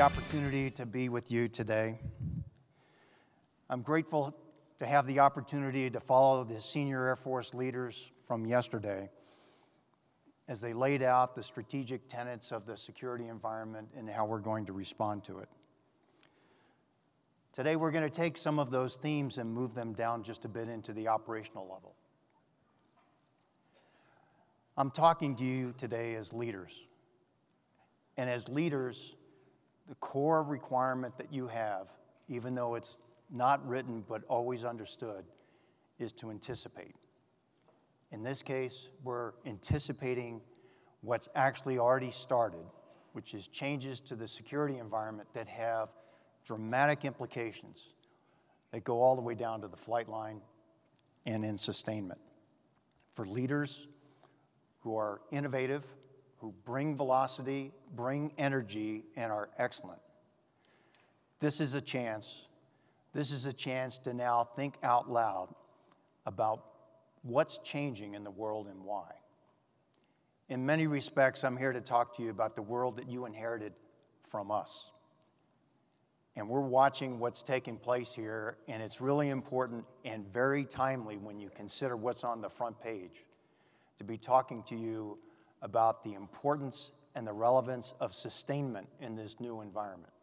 opportunity to be with you today. I'm grateful to have the opportunity to follow the senior Air Force leaders from yesterday as they laid out the strategic tenets of the security environment and how we're going to respond to it. Today, we're going to take some of those themes and move them down just a bit into the operational level. I'm talking to you today as leaders. And as leaders, the core requirement that you have, even though it's not written but always understood, is to anticipate. In this case, we're anticipating what's actually already started, which is changes to the security environment that have dramatic implications that go all the way down to the flight line and in sustainment. For leaders who are innovative, who bring velocity, bring energy, and are excellent, this is a chance to now think out loud about what's changing in the world and why. In many respects, I'm here to talk to you about the world that you inherited from us. And we're watching what's taking place here, and it's really important and very timely when you consider what's on the front page to be talking to you about the importance and the relevance of sustainment in this new environment.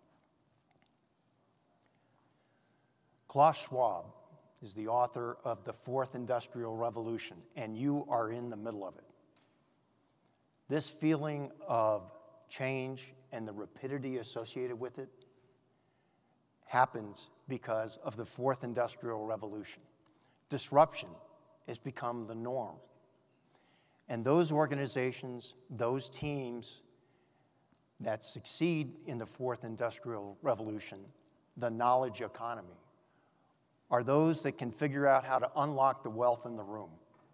Klaus Schwab is the author of The Fourth Industrial Revolution, and you are in the middle of it. This feeling of change and the rapidity associated with it happens because of the Fourth Industrial Revolution. Disruption has become the norm. And those organizations, those teams that succeed in the Fourth Industrial Revolution, the knowledge economy, are those that can figure out how to unlock the wealth in the room,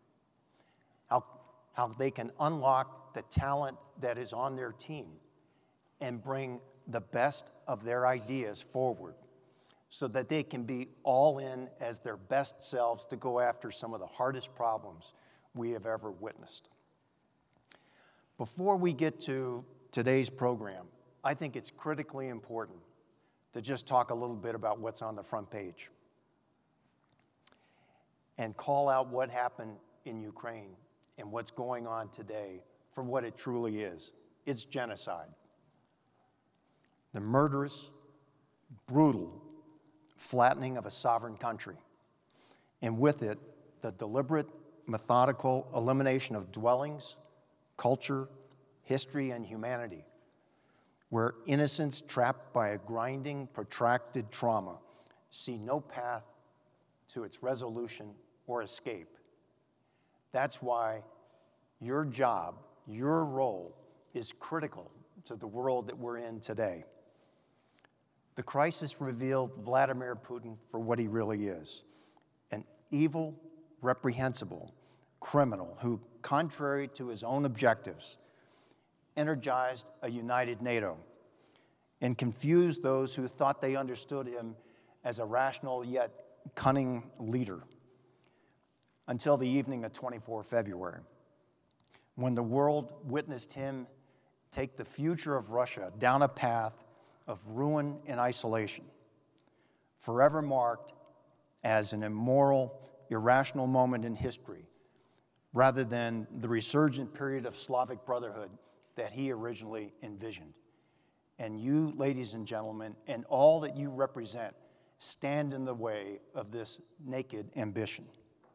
how they can unlock the talent that is on their team and bring the best of their ideas forward so that they can be all in as their best selves to go after some of the hardest problems we have ever witnessed. Before we get to today's program, I think it's critically important to just talk a little bit about what's on the front page and call out what happened in Ukraine and what's going on today for what it truly is. It's genocide. The murderous, brutal flattening of a sovereign country, and with it, the deliberate, methodical elimination of dwellings, culture, history, and humanity, where innocents trapped by a grinding, protracted trauma see no path to its resolution or escape. That's why your job, your role, is critical to the world that we're in today. The crisis revealed Vladimir Putin for what he really is, an evil, reprehensible criminal who, contrary to his own objectives, energized a united NATO and confused those who thought they understood him as a rational yet cunning leader until the evening of 24 February, when the world witnessed him take the future of Russia down a path of ruin and isolation, forever marked as an immoral, irrational moment in history, rather than the resurgent period of Slavic brotherhood that he originally envisioned. And you, ladies and gentlemen, and all that you represent, stand in the way of this naked ambition.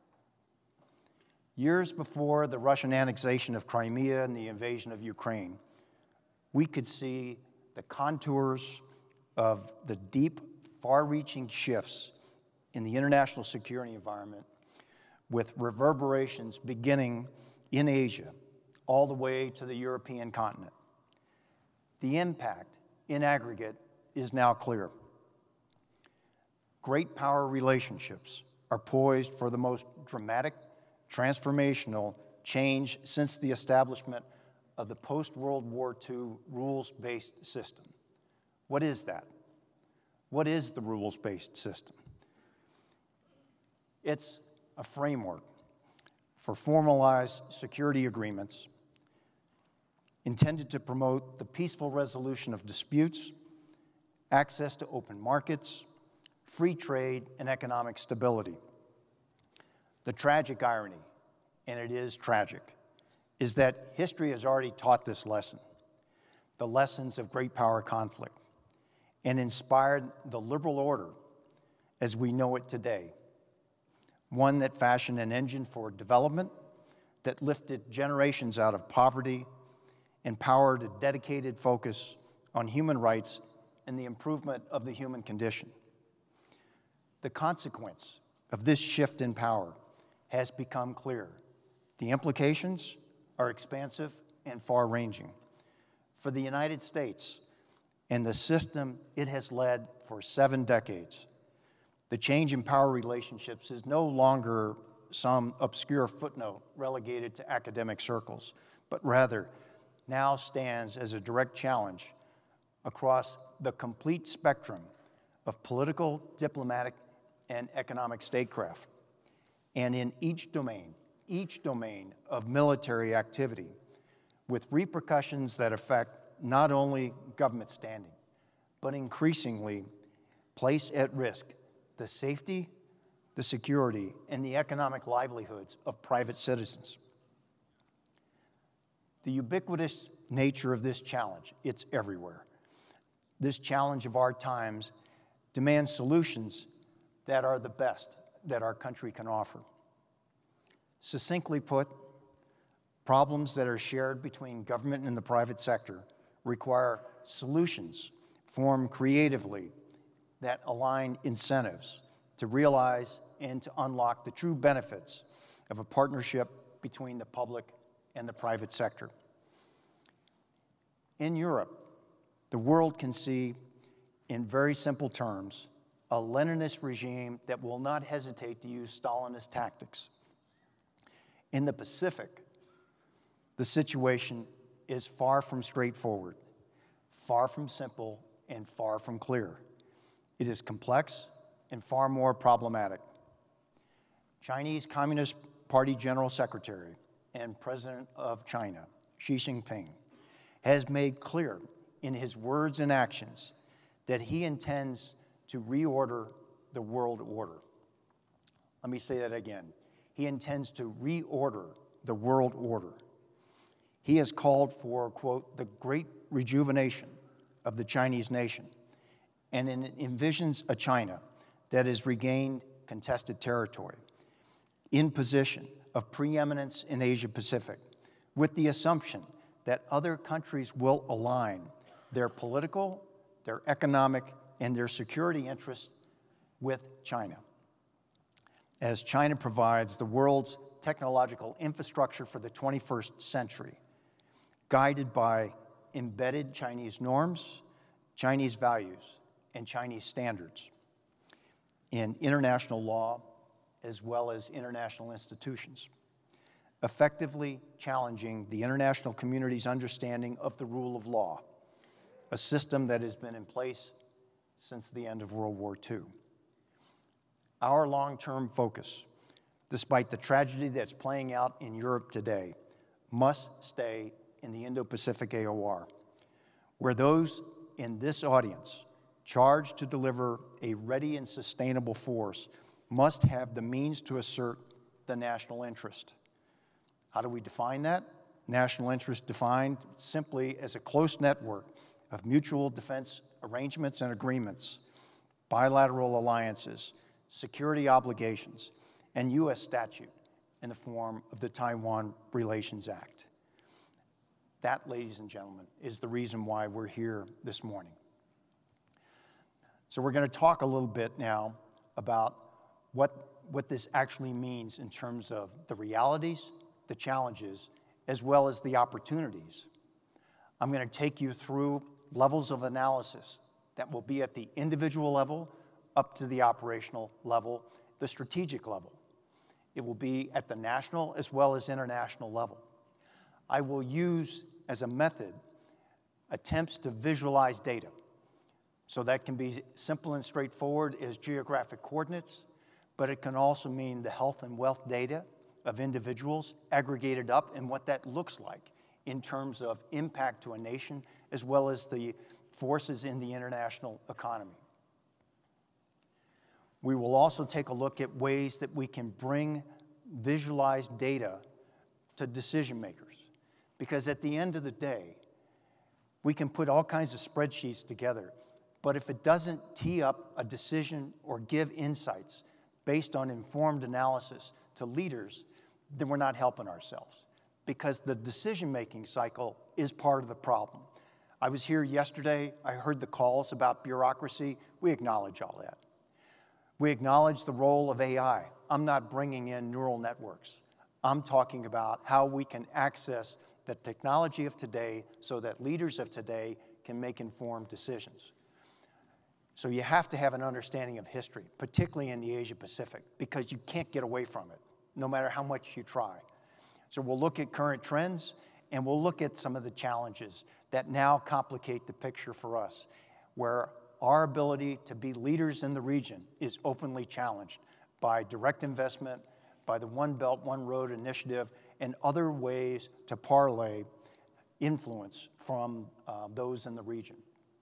Years before the Russian annexation of Crimea and the invasion of Ukraine, we could see the contours of the deep, far-reaching shifts in the international security environment, with reverberations beginning in Asia all the way to the European continent. The impact in aggregate is now clear. Great power relationships are poised for the most dramatic, transformational change since the establishment of the post-World War II rules-based system. What is that? What is the rules-based system? It's a framework for formalized security agreements intended to promote the peaceful resolution of disputes, access to open markets, free trade, and economic stability. The tragic irony, and it is tragic, is that history has already taught this lesson, the lessons of great power conflict, and inspired the liberal order as we know it today, one that fashioned an engine for development, that lifted generations out of poverty, empowered a dedicated focus on human rights and the improvement of the human condition. The consequence of this shift in power has become clear. The implications are expansive and far-ranging. For the United States and the system it has led for 7 decades, the change in power relationships is no longer some obscure footnote relegated to academic circles, but rather now stands as a direct challenge across the complete spectrum of political, diplomatic, and economic statecraft. And in each domain of military activity, with repercussions that affect not only government standing, but increasingly place at risk the safety, the security, and the economic livelihoods of private citizens. The ubiquitous nature of this challenge, it's everywhere. This challenge of our times demands solutions that are the best that our country can offer. Succinctly put, problems that are shared between government and the private sector require solutions formed creatively that align incentives to realize and to unlock the true benefits of a partnership between the public and the private sector. In Europe, the world can see, in very simple terms, a Leninist regime that will not hesitate to use Stalinist tactics. In the Pacific, the situation is far from straightforward, far from simple, and far from clear. It is complex and far more problematic. Chinese Communist Party General Secretary and President of China, Xi Jinping, has made clear in his words and actions that he intends to reorder the world order. Let me say that again. He intends to reorder the world order. He has called for, quote, the great rejuvenation of the Chinese nation, and envisions a China that has regained contested territory, in position of preeminence in Asia-Pacific, with the assumption that other countries will align their political, their economic, and their security interests with China. As China provides the world's technological infrastructure for the 21st century, guided by embedded Chinese norms, Chinese values, and Chinese standards in international law as well as international institutions, effectively challenging the international community's understanding of the rule of law, a system that has been in place since the end of World War II. Our long-term focus, despite the tragedy that's playing out in Europe today, must stay in the Indo-Pacific AOR, where those in this audience charged to deliver a ready and sustainable force must have the means to assert the national interest. How do we define that? National interest defined simply as a close network of mutual defense arrangements and agreements, bilateral alliances, security obligations, and U.S. statute in the form of the Taiwan Relations Act. That, ladies and gentlemen, is the reason why we're here this morning. So we're going to talk a little bit now about what this actually means in terms of the realities, the challenges, as well as the opportunities. I'm going to take you through levels of analysis that will be at the individual level up to the operational level, the strategic level. It will be at the national as well as international level. I will use as a method attempts to visualize data. So that can be simple and straightforward as geographic coordinates, but it can also mean the health and wealth data of individuals aggregated up and what that looks like in terms of impact to a nation, as well as the forces in the international economy. We will also take a look at ways that we can bring visualized data to decision makers. Because at the end of the day, we can put all kinds of spreadsheets together, but if it doesn't tee up a decision or give insights based on informed analysis to leaders, then we're not helping ourselves. Because the decision-making cycle is part of the problem. I was here yesterday, I heard the calls about bureaucracy. We acknowledge all that. We acknowledge the role of AI. I'm not bringing in neural networks. I'm talking about how we can access the technology of today so that leaders of today can make informed decisions. So you have to have an understanding of history, particularly in the Asia Pacific, because you can't get away from it, no matter how much you try. So we'll look at current trends, and we'll look at some of the challenges that now complicate the picture for us, where our ability to be leaders in the region is openly challenged by direct investment, by the One Belt, One Road initiative, and other ways to parlay influence from those in the region.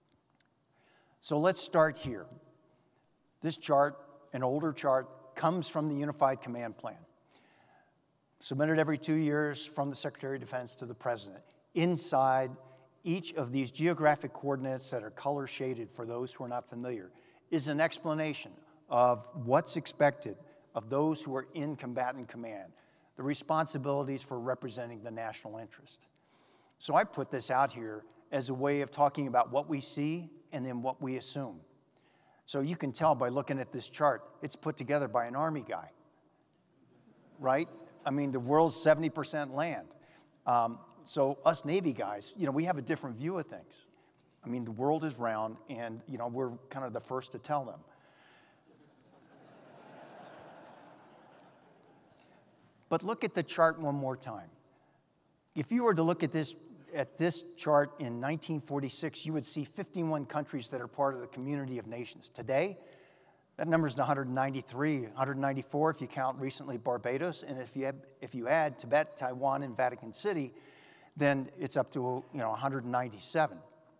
So let's start here. This chart, an older chart, comes from the Unified Command Plan, submitted every 2 years from the Secretary of Defense to the President. Inside each of these geographic coordinates that are color shaded for those who are not familiar is an explanation of what's expected of those who are in combatant command, the responsibilities for representing the national interest. So I put this out here as a way of talking about what we see and then what we assume. So you can tell by looking at this chart, it's put together by an Army guy, right? I mean, the world's 70% land. So us Navy guys, you know, we have a different view of things. I mean, the world is round, and, you know, we're kind of the first to tell them. But look at the chart one more time. If you were to look at this chart in 1946, you would see 51 countries that are part of the community of nations. Today, that number's 193, 194 if you count recently Barbados, and if you add Tibet, Taiwan, and Vatican City, then it's up to 197.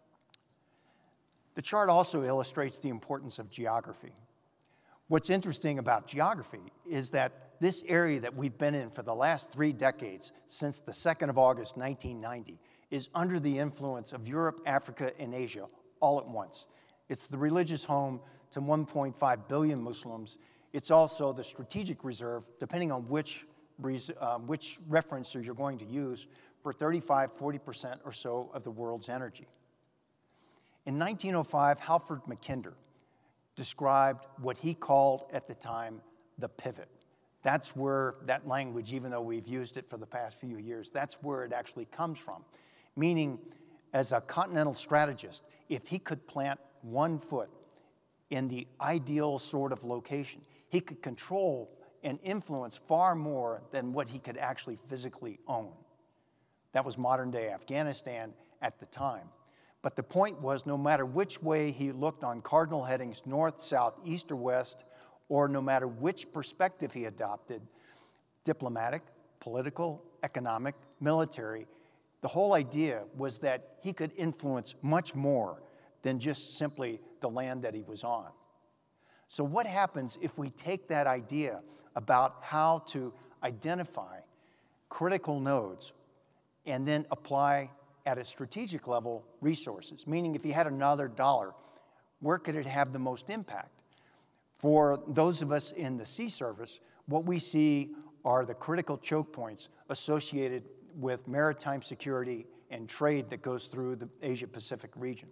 The chart also illustrates the importance of geography. What's interesting about geography is that this area that we've been in for the last 3 decades, since the 2nd of August, 1990, is under the influence of Europe, Africa, and Asia all at once. It's the religious home to 1.5 billion Muslims. It's also the strategic reserve, depending on which referencer you're going to use, for 35–40% or so of the world's energy. In 1905, Halford Mackinder described what he called at the time the pivot. That's where that language, even though we've used it for the past few years, that's where it actually comes from. Meaning, as a continental strategist, if he could plant one foot in the ideal sort of location, he could control and influence far more than what he could actually physically own. That was modern-day Afghanistan at the time. But the point was, no matter which way he looked on cardinal headings, north, south, east, or west, or no matter which perspective he adopted, diplomatic, political, economic, military, the whole idea was that he could influence much more than just simply the land that he was on. So what happens if we take that idea about how to identify critical nodes and then apply at a strategic level resources? Meaning, if you had another dollar, where could it have the most impact? For those of us in the sea service, what we see are the critical choke points associated with maritime security and trade that goes through the Asia-Pacific region.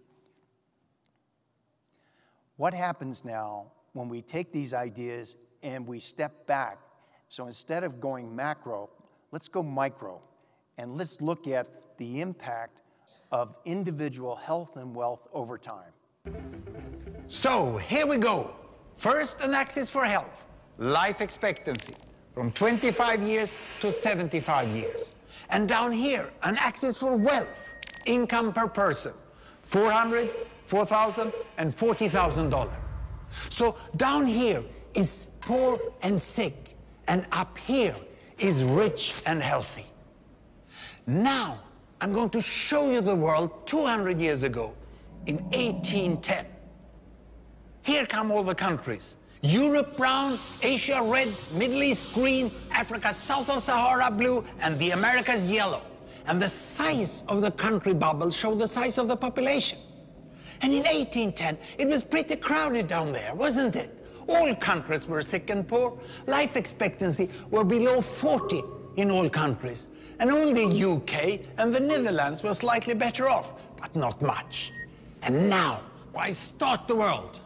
What happens now when we take these ideas and we step back? So instead of going macro, let's go micro, and let's look at the impact of individual health and wealth over time. So here we go. First, an axis for health, life expectancy, from 25 years to 75 years. And down here, an axis for wealth, income per person, $400,000, $4,000, and $40,000. So down here is poor and sick, and up here is rich and healthy. Now, I'm going to show you the world 200 years ago. in 1810. Here come all the countries. Europe brown, Asia red, Middle East green, Africa south of Sahara blue, and the Americas yellow. And the size of the country bubbles show the size of the population. And in 1810, it was pretty crowded down there, wasn't it? All countries were sick and poor. Life expectancy were below 40 in all countries. And only UK and the Netherlands were slightly better off, but not much. And now, why start the world?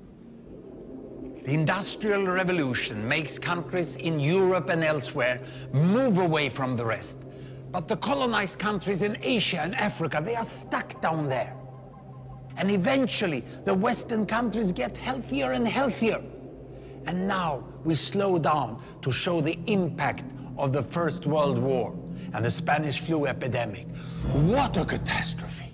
The Industrial Revolution makes countries in Europe and elsewhere move away from the rest. But the colonized countries in Asia and Africa, they are stuck down there. And eventually, the Western countries get healthier and healthier. And now we slow down to show the impact of the First World War and the Spanish flu epidemic. What a catastrophe!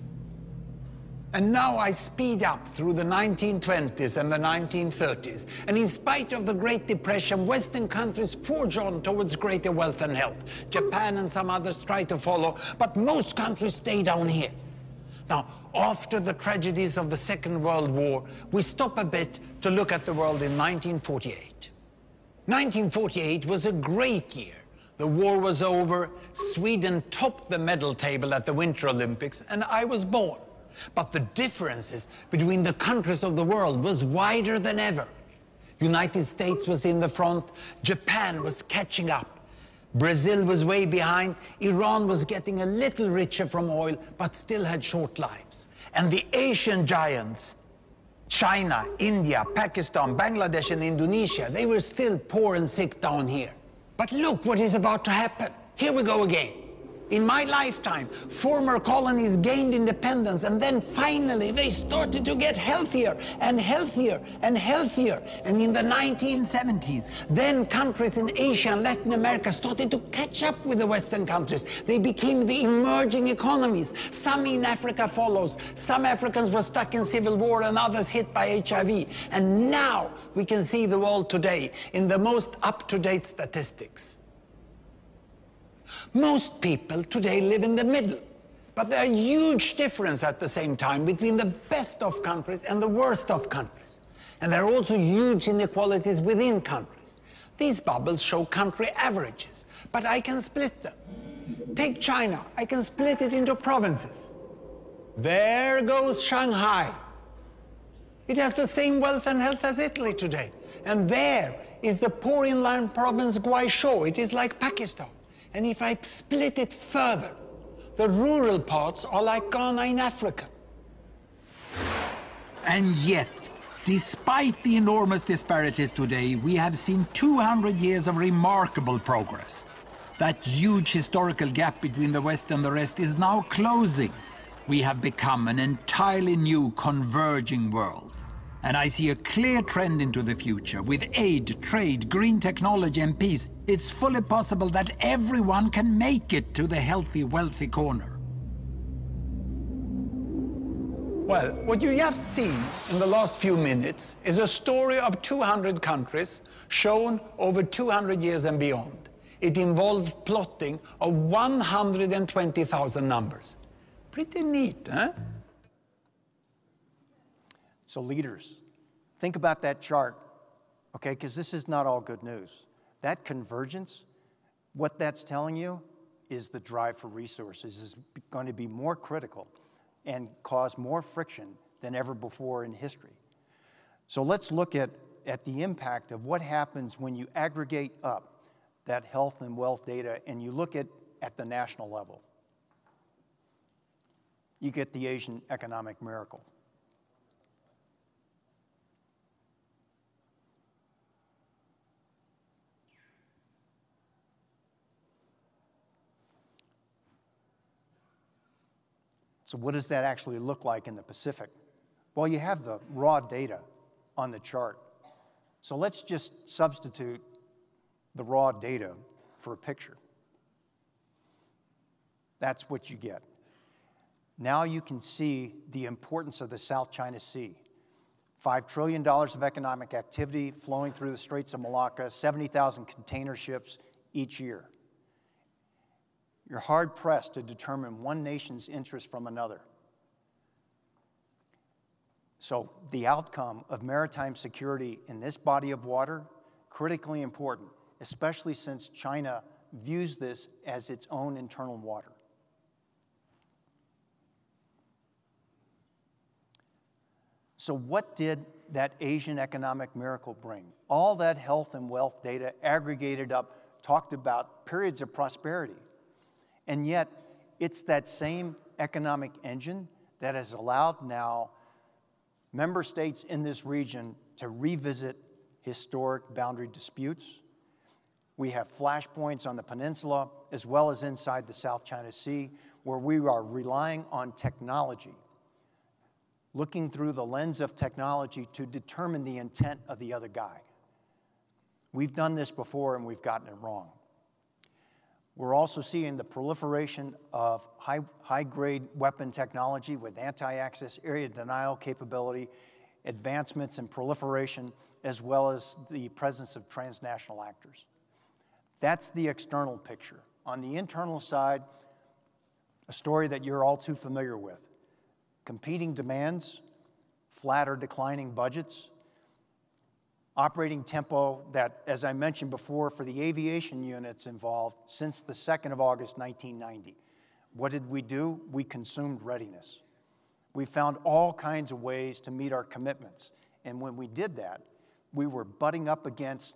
And now I speed up through the 1920s and the 1930s. And in spite of the Great Depression, Western countries forge on towards greater wealth and health. Japan and some others try to follow, but most countries stay down here. Now, after the tragedies of the Second World War, we stop a bit to look at the world in 1948. 1948 was a great year. The war was over, Sweden topped the medal table at the Winter Olympics, and I was born. But the differences between the countries of the world was wider than ever. United States was in the front, Japan was catching up. Brazil was way behind, Iran was getting a little richer from oil, but still had short lives. And the Asian giants, China, India, Pakistan, Bangladesh and Indonesia, they were still poor and sick down here. But look what is about to happen. Here we go again. In my lifetime, former colonies gained independence, and then finally they started to get healthier and healthier and healthier. And in the 1970s, then countries in Asia and Latin America started to catch up with the Western countries. They became the emerging economies. Some in Africa follows. Some Africans were stuck in civil war and others hit by HIV. And now we can see the world today in the most up-to-date statistics. Most people today live in the middle, but there are huge differences at the same time between the best of countries and the worst of countries. And there are also huge inequalities within countries. These bubbles show country averages, but I can split them. Take China, I can split it into provinces. There goes Shanghai. It has the same wealth and health as Italy today. And there is the poor inland province Guizhou. It is like Pakistan. And if I split it further, the rural parts are like Ghana in Africa. And yet, despite the enormous disparities today, we have seen 200 years of remarkable progress. That huge historical gap between the West and the rest is now closing. We have become an entirely new converging world. And I see a clear trend into the future. With aid, trade, green technology and peace, it's fully possible that everyone can make it to the healthy, wealthy corner. Well, what you just seen in the last few minutes is a story of 200 countries shown over 200 years and beyond. It involved plotting of 120,000 numbers. Pretty neat, huh? So leaders, think about that chart, okay, because this is not all good news. That convergence, what that's telling you is the drive for resources is going to be more critical and cause more friction than ever before in history. So let's look at the impact of what happens when you aggregate up that health and wealth data and you look at the national level. You get the Asian economic miracle. So what does that actually look like in the Pacific? Well, you have the raw data on the chart. So let's just substitute the raw data for a picture. That's what you get. Now you can see the importance of the South China Sea. $5 trillion of economic activity flowing through the Straits of Malacca, 70,000 container ships each year. You're hard-pressed to determine one nation's interest from another. So the outcome of maritime security in this body of water, critically important, especially since China views this as its own internal water. So what did that Asian economic miracle bring? All that health and wealth data aggregated up, talked about periods of prosperity. And yet, it's that same economic engine that has allowed now member states in this region to revisit historic boundary disputes. We have flashpoints on the peninsula as well as inside the South China Sea where we are relying on technology, looking through the lens of technology to determine the intent of the other guy. We've done this before and we've gotten it wrong. We're also seeing the proliferation of high-grade weapon technology with anti-access area denial capability, advancements in proliferation, as well as the presence of transnational actors. That's the external picture. On the internal side, a story that you're all too familiar with. Competing demands, flat or declining budgets, operating tempo that, as I mentioned before, for the aviation units involved since the 2nd of August, 1990. What did we do? We consumed readiness. We found all kinds of ways to meet our commitments. And when we did that, we were butting up against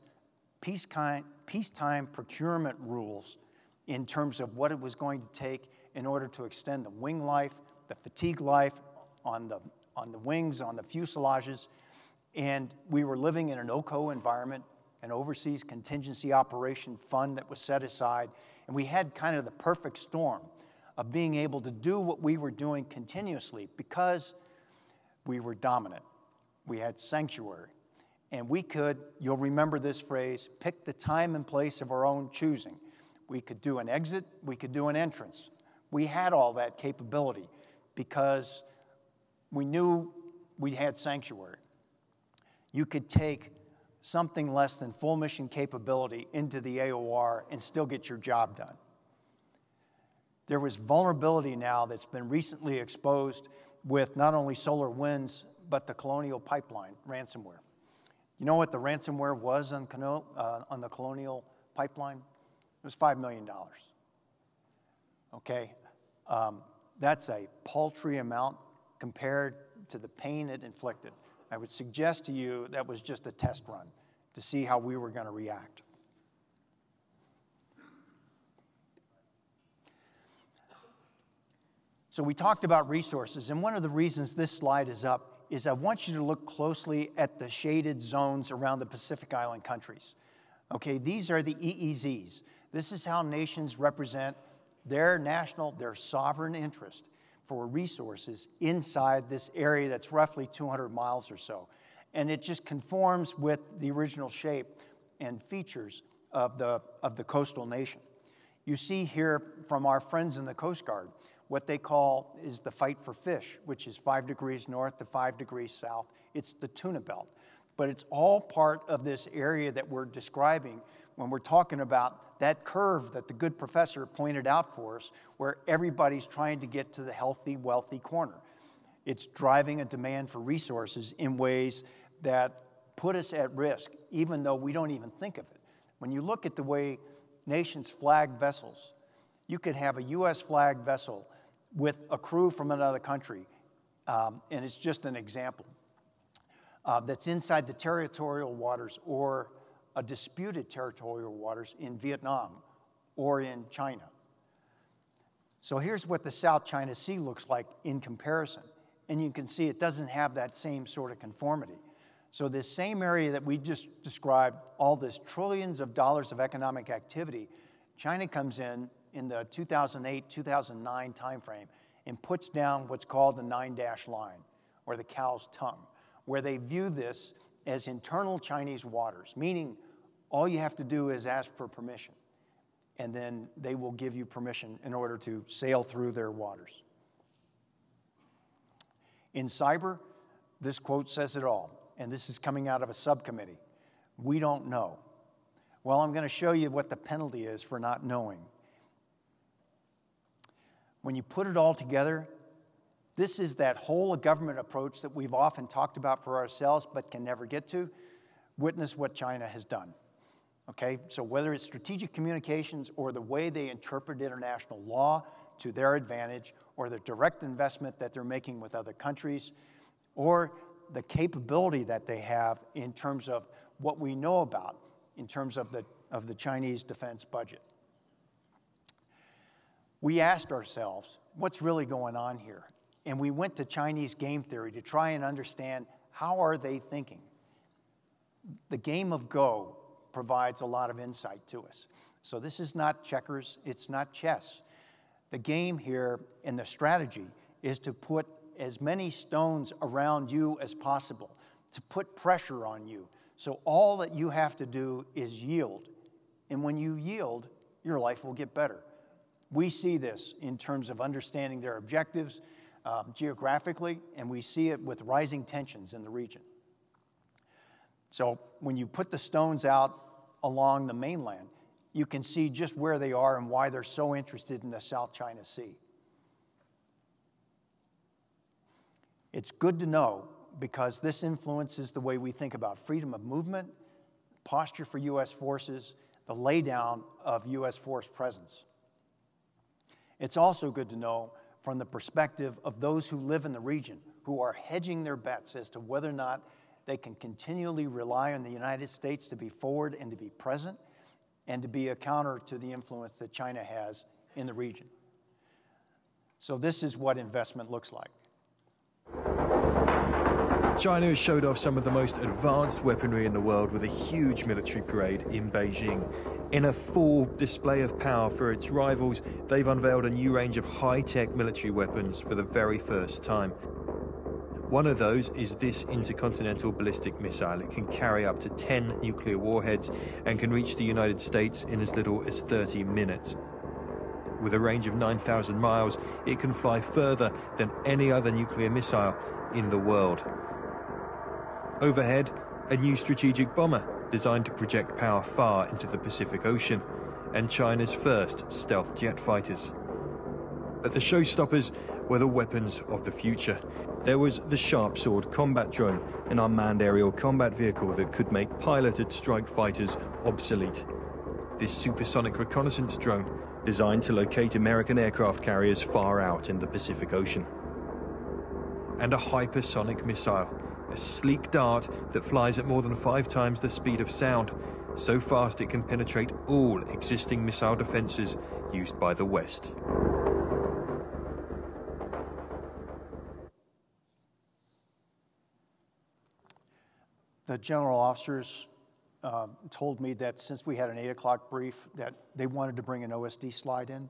peacetime procurement rules in terms of what it was going to take in order to extend the wing life, the fatigue life on the wings, on the fuselages. And we were living in an OCO environment, an overseas contingency operation fund that was set aside. And we had kind of the perfect storm of being able to do what we were doing continuously because we were dominant. We had sanctuary. And we could, you'll remember this phrase, pick the time and place of our own choosing. We could do an exit, we could do an entrance. We had all that capability because we knew we had sanctuary. You could take something less than full mission capability into the AOR and still get your job done. There was vulnerability now that's been recently exposed with not only SolarWinds, but the Colonial Pipeline ransomware. You know what the ransomware was on the Colonial Pipeline? It was $5 million. Okay, that's a paltry amount compared to the pain it inflicted. I would suggest to you that was just a test run to see how we were going to react. So we talked about resources, and one of the reasons this slide is up is I want you to look closely at the shaded zones around the Pacific Island countries. Okay, these are the EEZs. This is how nations represent their sovereign interest for resources inside this area that's roughly 200 miles or so. And it just conforms with the original shape and features of the coastal nation. You see here from our friends in the Coast Guard, what they call is the fight for fish, which is 5 degrees north to 5 degrees south. It's the tuna belt. But it's all part of this area that we're describing when we're talking about that curve that the good professor pointed out for us, where everybody's trying to get to the healthy, wealthy corner. It's driving a demand for resources in ways that put us at risk, even though we don't even think of it. When you look at the way nations flag vessels, you could have a U.S. flag vessel with a crew from another country, and it's just an example, that's inside the territorial waters or a disputed territorial waters in Vietnam or in China. So here's what the South China Sea looks like in comparison. And you can see it doesn't have that same sort of conformity. So this same area that we just described, all this trillions of dollars of economic activity, China comes in the 2008-2009 timeframe and puts down what's called the 9-dash line, or the cow's tongue, where they view this as internal Chinese waters, meaning all you have to do is ask for permission, and then they will give you permission in order to sail through their waters. In cyber, this quote says it all, and this is coming out of a subcommittee. We don't know. Well, I'm going to show you what the penalty is for not knowing. When you put it all together, This is that whole of government approach that we've often talked about for ourselves but can never get to. Witness what China has done. Okay, so whether it's strategic communications or the way they interpret international law to their advantage, or the direct investment that they're making with other countries, or the capability that they have in terms of what we know about in terms of the Chinese defense budget. We asked ourselves, what's really going on here? And we went to Chinese game theory to try and understand how are they thinking. The game of Go provides a lot of insight to us. So this is not checkers, it's not chess. The game here and the strategy is to put as many stones around you as possible, to put pressure on you. So all that you have to do is yield. And when you yield, your life will get better. We see this in terms of understanding their objectives geographically, and we see it with rising tensions in the region. So when you put the stones out along the mainland, you can see just where they are and why they're so interested in the South China Sea. It's good to know because this influences the way we think about freedom of movement, posture for U.S. forces, the laydown of U.S. force presence. It's also good to know from the perspective of those who live in the region, who are hedging their bets as to whether or not they can continually rely on the United States to be forward and to be present and to be a counter to the influence that China has in the region. So this is what investment looks like. China has showed off some of the most advanced weaponry in the world with a huge military parade in Beijing. In a full display of power for its rivals, they've unveiled a new range of high-tech military weapons for the very first time. One of those is this intercontinental ballistic missile. It can carry up to 10 nuclear warheads and can reach the United States in as little as 30 minutes. With a range of 9,000 miles, it can fly further than any other nuclear missile in the world. Overhead, a new strategic bomber designed to project power far into the Pacific Ocean, and China's first stealth jet fighters. But the showstoppers were the weapons of the future. There was the Sharp Sword combat drone, an unmanned aerial combat vehicle that could make piloted strike fighters obsolete. This supersonic reconnaissance drone, designed to locate American aircraft carriers far out in the Pacific Ocean. And a hypersonic missile, a sleek dart that flies at more than 5 times the speed of sound, so fast it can penetrate all existing missile defenses used by the West. The general officers told me that since we had an 8 o'clock brief, that they wanted to bring an OSD slide in.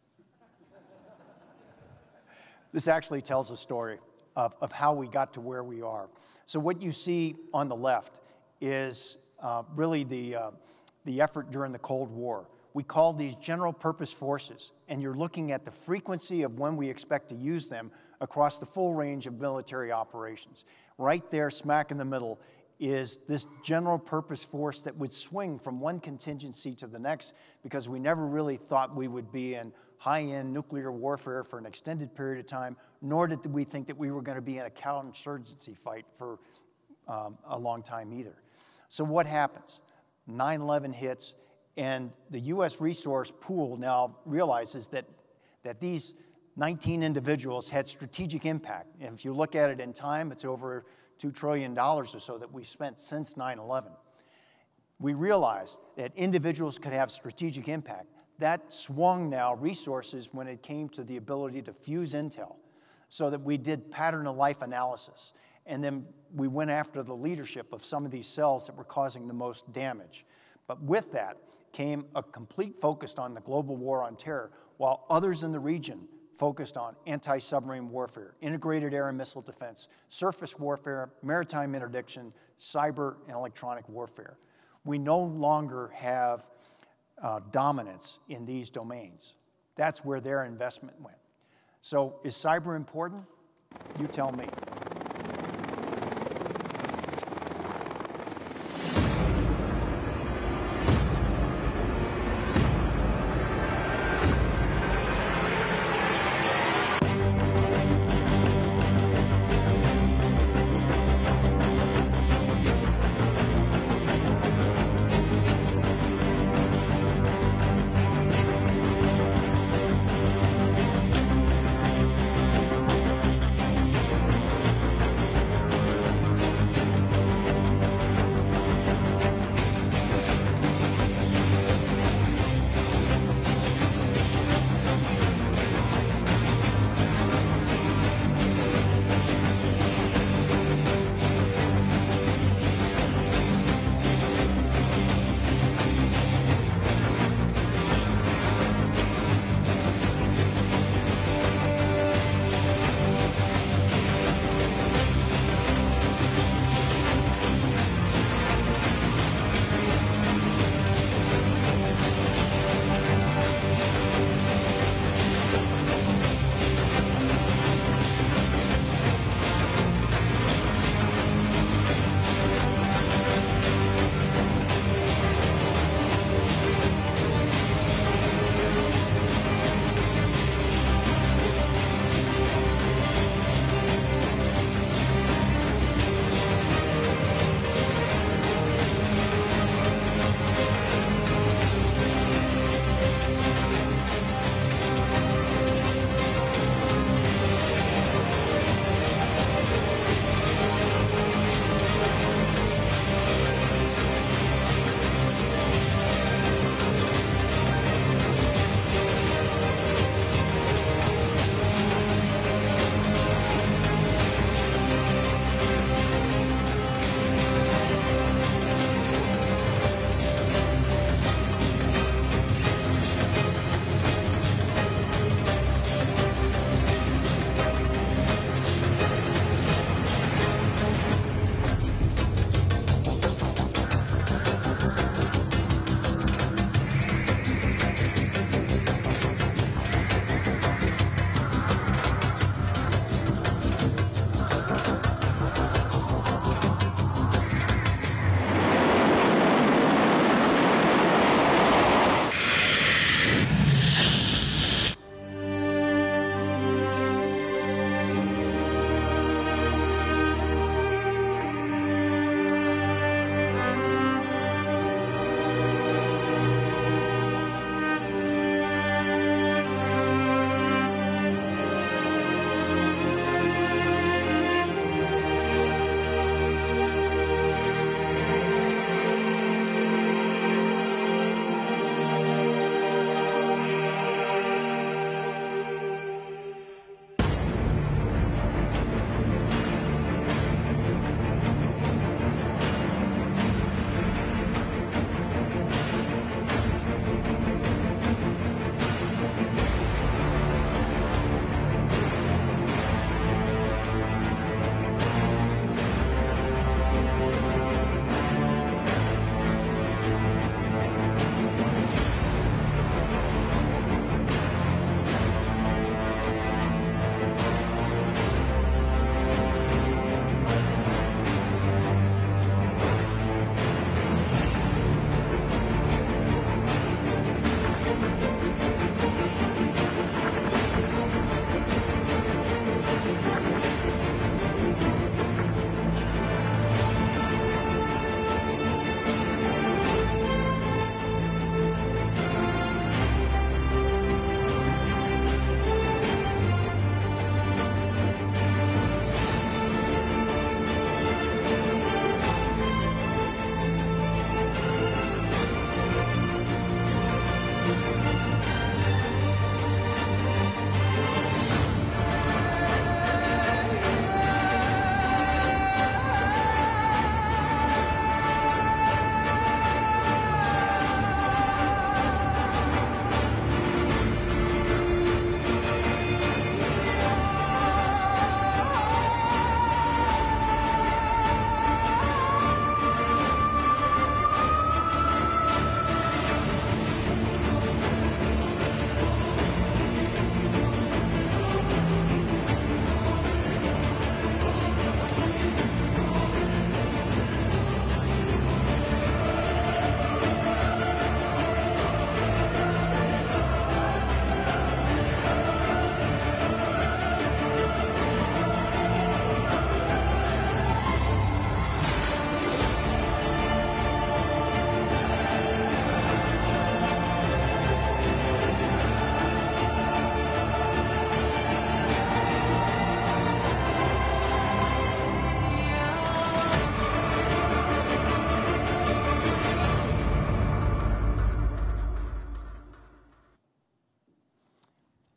This actually tells a story of how we got to where we are. So what you see on the left is really the effort during the Cold War. We called these general purpose forces, and you're looking at the frequency of when we expect to use them across the full range of military operations. Right there, smack in the middle, is this general purpose force that would swing from one contingency to the next because we never really thought we would be in high-end nuclear warfare for an extended period of time, nor did we think that we were going to be in a counterinsurgency fight for a long time either. So what happens? 9/11 hits, and the U.S. resource pool now realizes that these 19 individuals had strategic impact. And if you look at it in time, it's over $2 trillion or so that we've spent since 9/11. We realized that individuals could have strategic impact. That swung now resources when it came to the ability to fuse intel, so that we did pattern of life analysis. And then we went after the leadership of some of these cells that were causing the most damage. But with that came a complete focus on the global war on terror, while others in the region focused on anti-submarine warfare, integrated air and missile defense, surface warfare, maritime interdiction, cyber and electronic warfare. We no longer have dominance in these domains. That's where their investment went. So is cyber important? You tell me.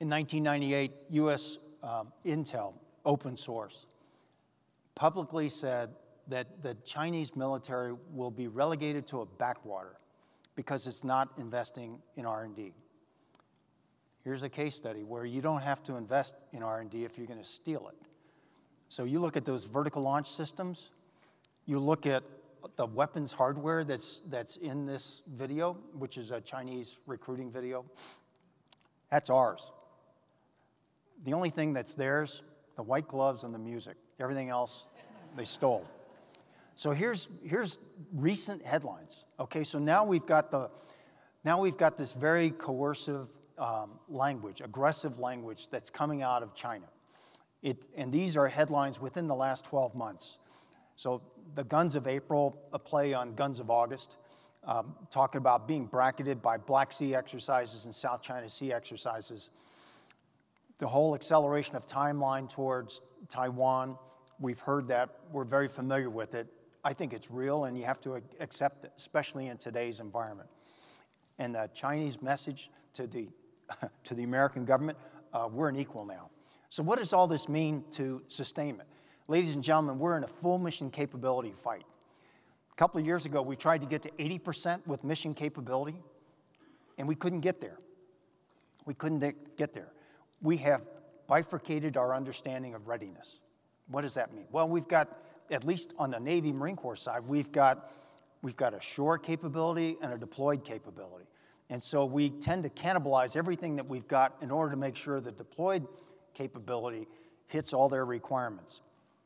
in 1998, US Intel, open source, publicly said that the Chinese military will be relegated to a backwater because it's not investing in R&D. Here's a case study where you don't have to invest in R&D if you're going to steal it. So you look at those vertical launch systems, you look at the weapons hardware that's in this video, which is a Chinese recruiting video, that's ours. The only thing that's theirs, the white gloves and the music. Everything else, they stole. So here's recent headlines. Okay, so now we've got this very coercive language, aggressive language that's coming out of China. And these are headlines within the last 12 months. So the Guns of April, a play on Guns of August, talking about being bracketed by Black Sea exercises and South China Sea exercises. The whole acceleration of timeline towards Taiwan, we've heard that, we're very familiar with it. I think it's real and you have to accept it, especially in today's environment. And the Chinese message to the American government, we're an equal now. So what does all this mean to sustainment? Ladies and gentlemen, we're in a full mission capability fight. A couple of years ago, we tried to get to 80% with mission capability, and we couldn't get there. We couldn't get there. We have bifurcated our understanding of readiness. What does that mean? Well, we've got, at least on the Navy Marine Corps side, we've got a shore capability and a deployed capability. And so we tend to cannibalize everything that we've got in order to make sure the deployed capability hits all their requirements.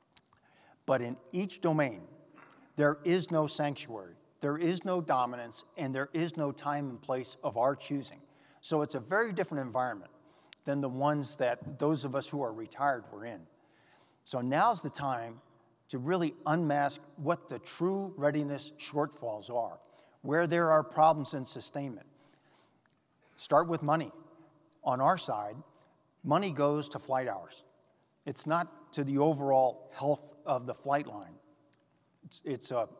But in each domain, there is no sanctuary, there is no dominance, and there is no time and place of our choosing. So it's a very different environment than the ones that those of us who are retired were in. So now's the time to really unmask what the true readiness shortfalls are, where there are problems in sustainment. Start with money. On our side, money goes to flight hours. It's not to the overall health of the flight line. It's a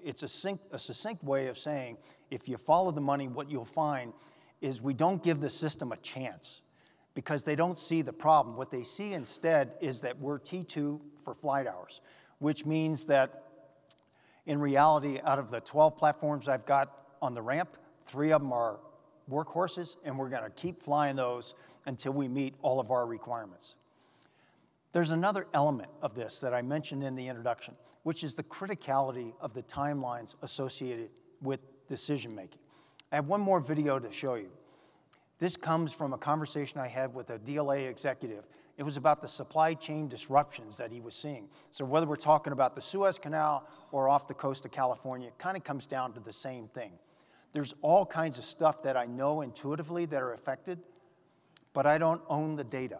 succinct way of saying, if you follow the money, what you'll find is we don't give the system a chance because they don't see the problem. What they see instead is that we're T2 for flight hours, which means that in reality, out of the 12 platforms I've got on the ramp, 3 of them are workhorses, and we're going to keep flying those until we meet all of our requirements. There's another element of this that I mentioned in the introduction, which is the criticality of the timelines associated with decision making. I have one more video to show you. This comes from a conversation I had with a DLA executive. It was about the supply chain disruptions that he was seeing. So whether we're talking about the Suez Canal or off the coast of California, it kind of comes down to the same thing. There's all kinds of stuff that I know intuitively that are affected, but I don't own the data.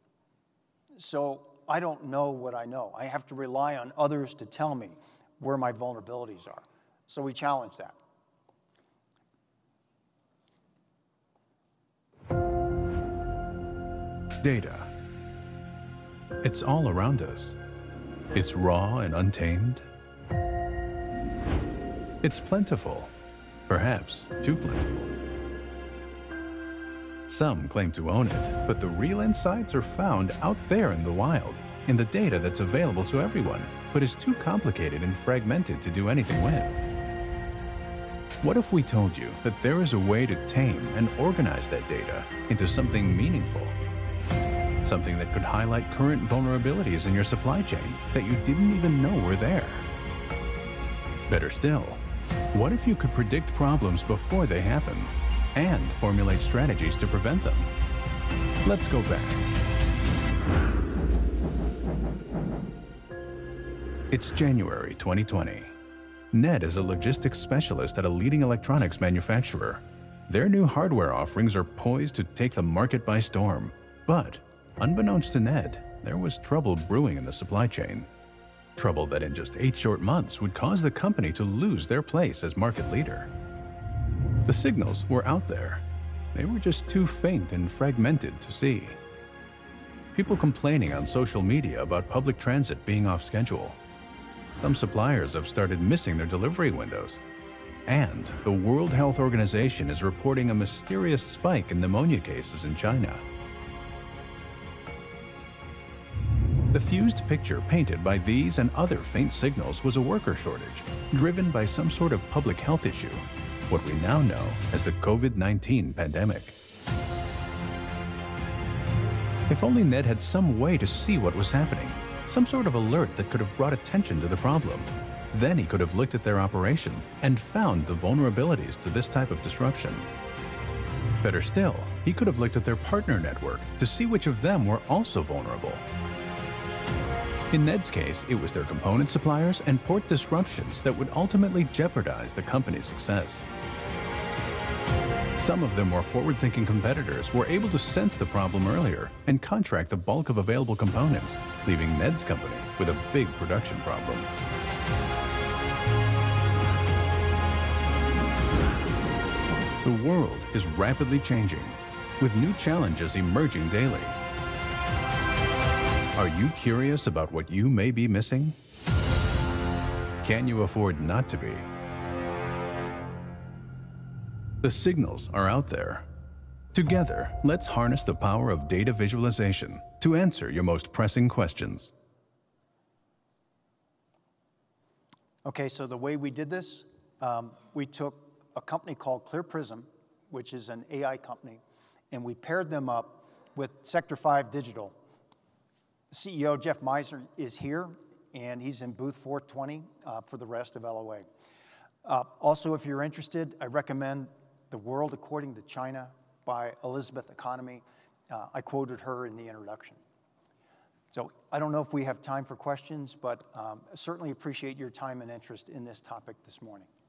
So I don't know what I know. I have to rely on others to tell me where my vulnerabilities are. So we challenge that. Data. It's all around us. It's raw and untamed. It's plentiful, perhaps too plentiful. Some claim to own it, but the real insights are found out there in the wild, in the data that's available to everyone, but is too complicated and fragmented to do anything with. What if we told you that there is a way to tame and organize that data into something meaningful? Something that could highlight current vulnerabilities in your supply chain that you didn't even know were there. Better still, what if you could predict problems before they happen and formulate strategies to prevent them? Let's go back. It's January 2020. Ned is a logistics specialist at a leading electronics manufacturer. Their new hardware offerings are poised to take the market by storm. But unbeknownst to Ned, there was trouble brewing in the supply chain. Trouble that in just 8 short months would cause the company to lose their place as market leader. The signals were out there. They were just too faint and fragmented to see. People complaining on social media about public transit being off schedule. Some suppliers have started missing their delivery windows. And the World Health Organization is reporting a mysterious spike in pneumonia cases in China. The fused picture painted by these and other faint signals was a worker shortage, driven by some sort of public health issue, what we now know as the COVID-19 pandemic. If only Ned had some way to see what was happening, some sort of alert that could have brought attention to the problem. Then he could have looked at their operation and found the vulnerabilities to this type of disruption. Better still, he could have looked at their partner network to see which of them were also vulnerable. In Ned's case, it was their component suppliers and port disruptions that would ultimately jeopardize the company's success. Some of their more forward-thinking competitors were able to sense the problem earlier and contract the bulk of available components, leaving Ned's company with a big production problem. The world is rapidly changing, with new challenges emerging daily. Are you curious about what you may be missing? Can you afford not to be? The signals are out there. Together, let's harness the power of data visualization to answer your most pressing questions. Okay, so the way we did this, we took a company called Clear Prism, which is an AI company, and we paired them up with Sector 5 Digital. CEO Jeff Meisner is here, and he's in booth 420 for the rest of LOA. Also, if you're interested, I recommend The World According to China by Elizabeth Economy. I quoted her in the introduction. So I don't know if we have time for questions, but certainly appreciate your time and interest in this topic this morning.